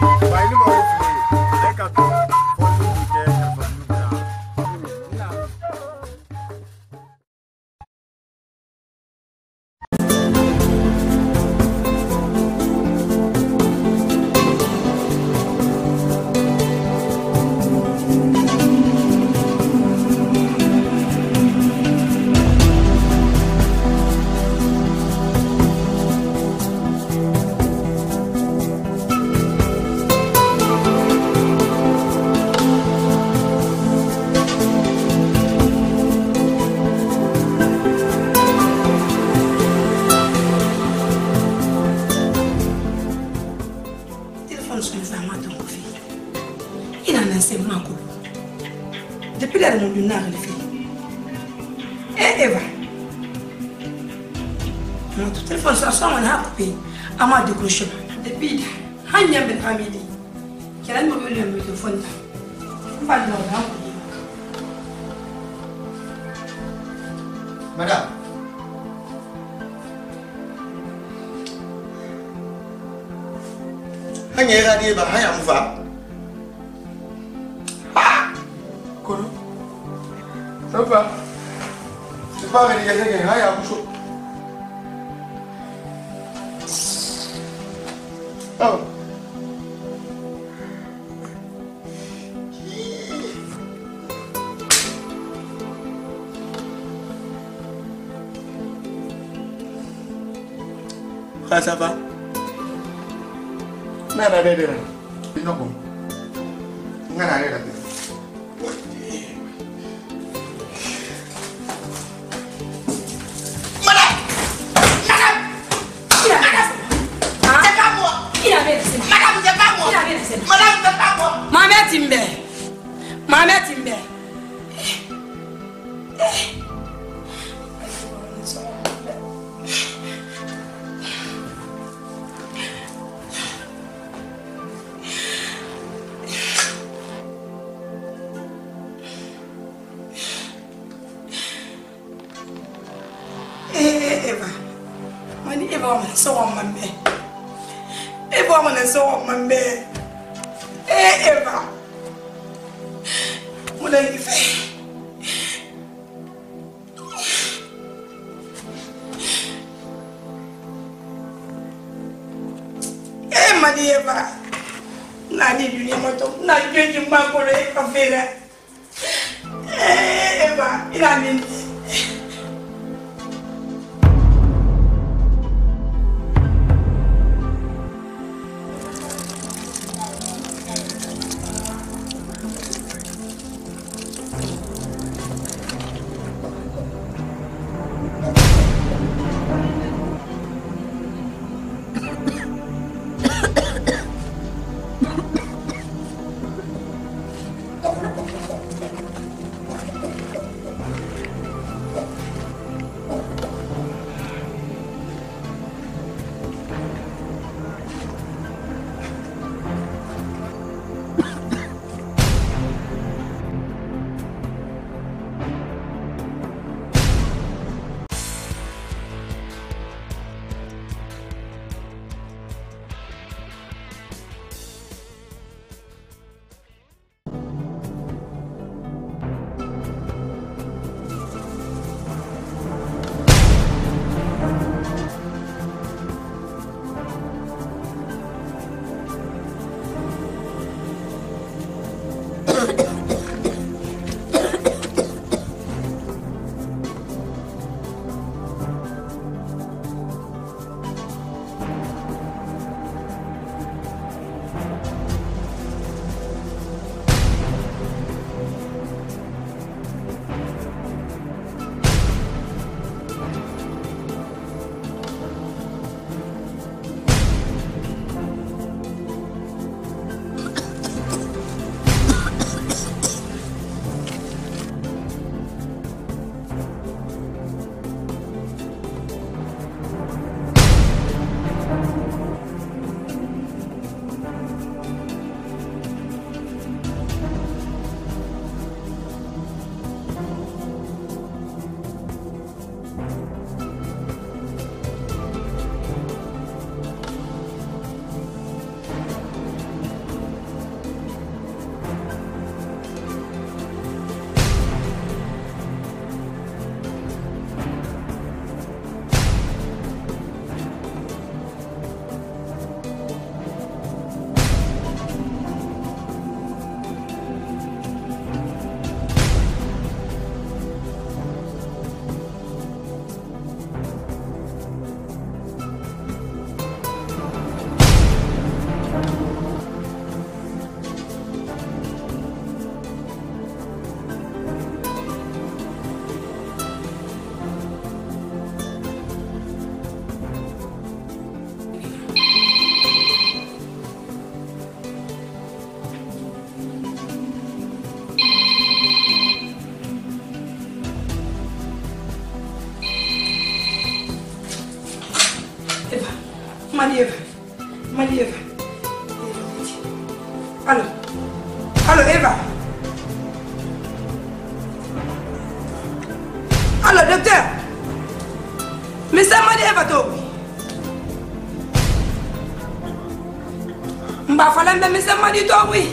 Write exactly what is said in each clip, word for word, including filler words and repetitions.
Depuis la réunion du Nard, les filles. Eh, Eva. Mon tout téléphone, ça sent un coupé. À ma décroché. Depuis, Hanya Ben Hamidi. Qui a me vu le téléphone. Pas de l'ordre. Madame. Hanya radio ba haya mva. Kono. Ça va. C'est pas vrai, il y a quelqu'un haya mcho. Oh. Ah, ça va? Nada de de. Pinoko. Nada de de. Madame! Madame! C'est pas moi! Madame, c'est pas moi! Madame, c'est pas moi! Maman Timbe! Maman Timbe! Eva, mani Eva wa mana so mambe. Eva wa mana so mambe. Eh Eva. Muna ife. Eh mani Eva. Nani dunia moto, na jeji makore kafela. Eh Eva, ina nini? Allô? Allô, Eva? Allô, docteur? Mais ça m'a dit Eva, toi? Mba fala mbe mise madi to wi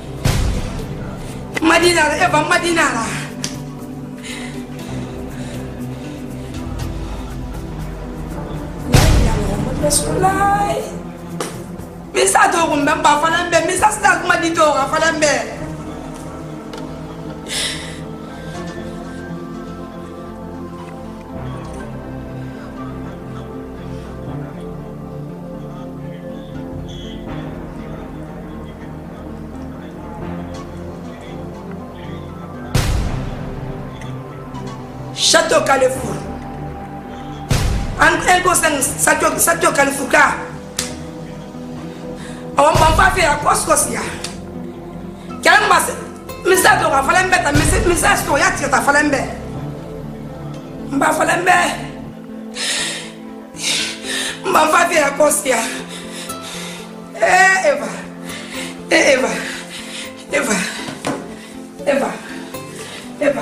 madina la Eva madina la Rasulullah misa to ko mba fala mbe misa sta ko madi to ga fala mbe Château Carrefour. Un conseil, Château Carrefour. On va faire à quoi ce que c'est. Quel est le message de la Falembe? Le message de la Falembe. Mba Falembe. Mba va faire à quoi c'est. Eh, Eva. Eh, Eva. Eva. Eva. Eva.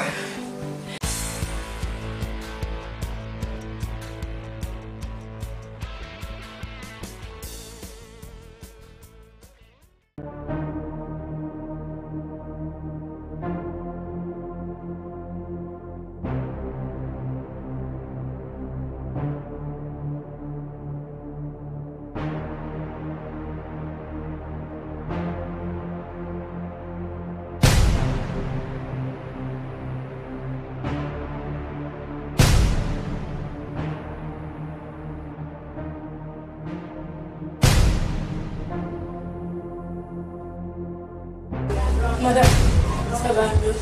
Madame, ça va mieux.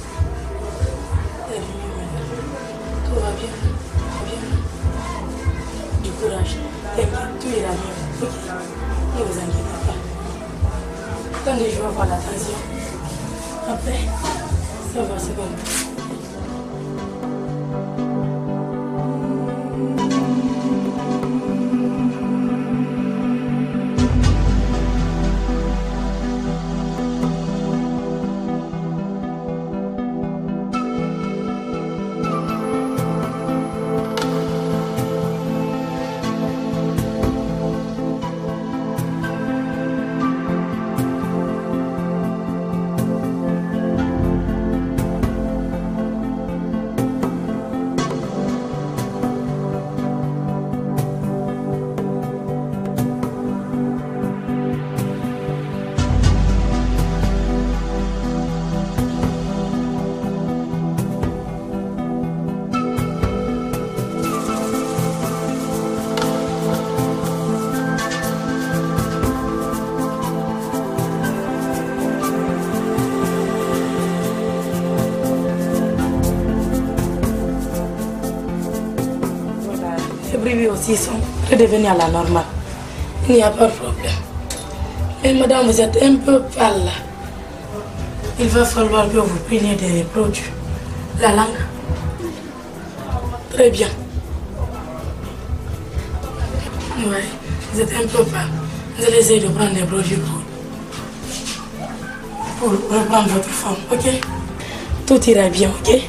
Tout va bien. Bien. Du courage. T'inquiète, tout ira mieux. Ok. Ne vous inquiétez pas. Attendez, je vais avoir l'attention. Après, ça va, c'est bon. Aussi sont redevenus à la normale. Il n'y a pas de problème. Mais madame, vous êtes un peu pâle là. Il va falloir que vous preniez des produits. La langue. Très bien. Oui, vous êtes un peu pâle. Vous allez essayer de prendre des produits pour, pour reprendre votre forme, ok? Tout ira bien, ok?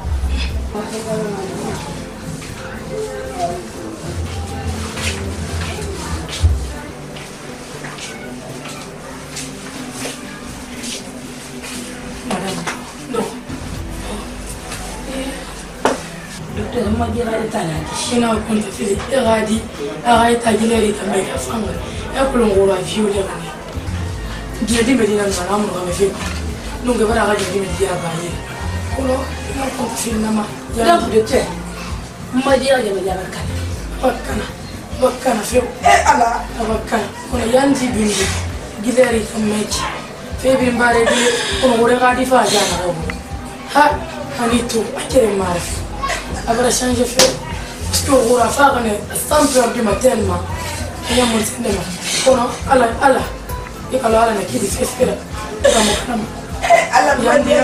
Ina kunta fili iradi arai tagile ta mai afanga e kulungu wa viole ne dia di medina na namu ga me fiko nunge bara ga di media ba ye kulo ina kunta fili na ma ya de te ma dia ga me ya kan bakana bakana fe e ala bakana kulo yanji bindi gileri ta mai fe bin bare di kulo re ga di fa ja na ha hanitu akere marfi Agora change fait parce que on va faire un sans peur du matin ma il y a mon cinéma kono ala ala et alors ala qui dit fait faire comme comme ala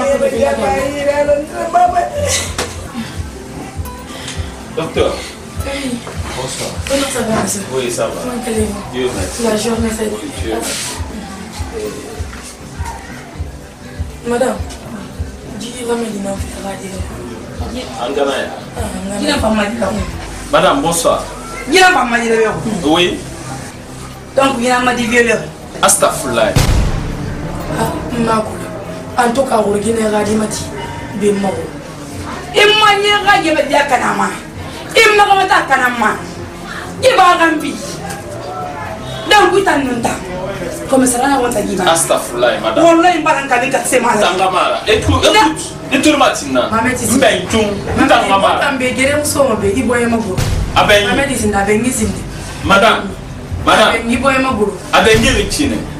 docteur. Oui. Bonsoir. Comment ça va ça? Oui, ça va. Comment allez-vous? Dieu merci. La journée c'est Dieu merci. Madame, dis ramène une affaire à dire. Angana. Il n'a pas mal dit. Madame, bonsoir. Il n'a pas mal dit. Oui. Donc, il n'a pas dit violeur. Astafurlah. Ah, Makula. En tout cas, vous regardez la radimati. Ben mort. Il m'a dit que il va dire Kanama. Il m'a dit que Kanama. Il va ramper. Donc, vous t'en non comme ça, on va dire. Astafurlah, madame. On l'a imbalançé avec ses mains. Tangamara. Écoute, écoute. Écoute, Matina. Mbentung. Tangamara. Tambe gere musoma be iboye maguru. Abengi. Amedi zinda bengi zinde. Madame. Madame. Iboye maguru. Abengi richine.